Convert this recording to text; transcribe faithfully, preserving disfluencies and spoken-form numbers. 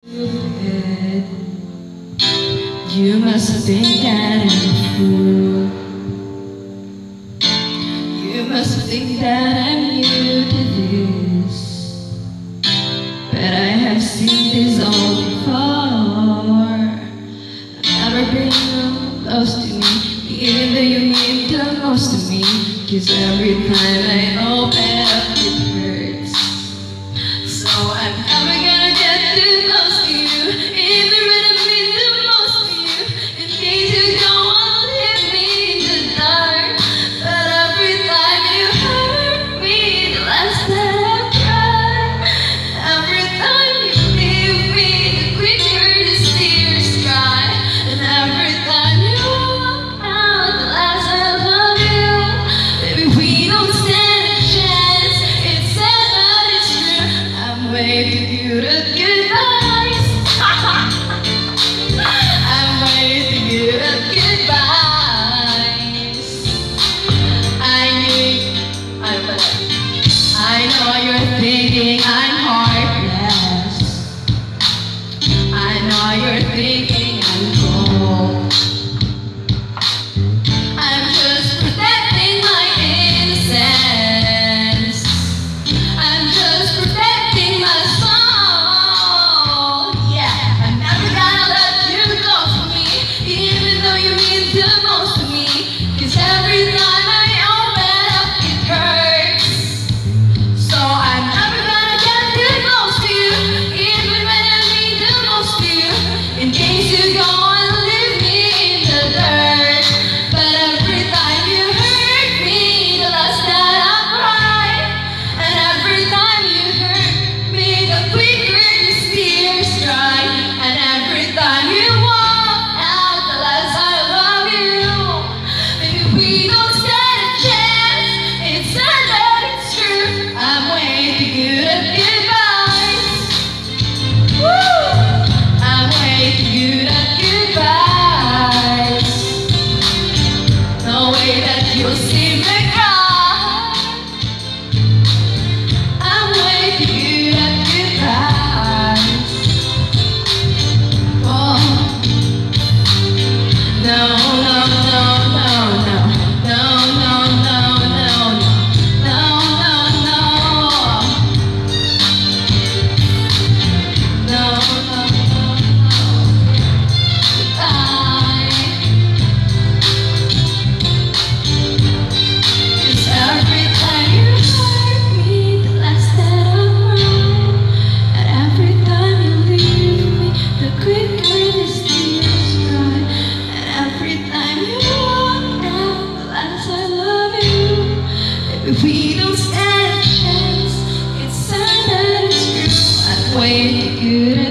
You must think that I'm a fool. You must think that I'm new to this, but I have seen this all before. Never been close to me, even though you mean the most to me. 'Cause every time I open up it hurts. So I'm never gonna get too close to you, even when I mean the most to you. In case you don't want to leave me in the dark, but every time you hurt me, the less that I cry. Every time you leave me, the quicker the tears dry. And every time you walk out, the less I love you. Baby, we don't stand a chance. It's sad but it's true. I'm way too good at goodbyes. I'm way too good at goodbyes. I knew, I I know you're thinking I'm heartless. I know you're thinking I'm cold. I'm just protecting my innocence. I'm just protecting my soul. Yeah, I'm never gonna let you go for me, even though you mean the most to me. 'Cause every time I open up, it hurts. So I'm never gonna get too close to you, even when I mean the most to you. In case you go and leave me in the dirt, but every time you hurt me, the less that I cry. And every time you hurt me, the quicker the tears dry. And every time you walk out, the less I love you. Maybe we don't stand a chance. It's sad but it's true. I'm way too good at goodbyes. Woo! I'm way too good at goodbyes. No way that you'll see me cry. I'm way too good at goodbyes. Oh, no, no, no, no, no, no, no, no, no, no, no, no, no, no, no, goodbye. 'Cause every time you hurt me, the less that I cry. And every time you leave me, the quicker these tears dry. And every time you walk out, the less I love you. If we don't stand a chance, it's sad that it's true. I'm way too good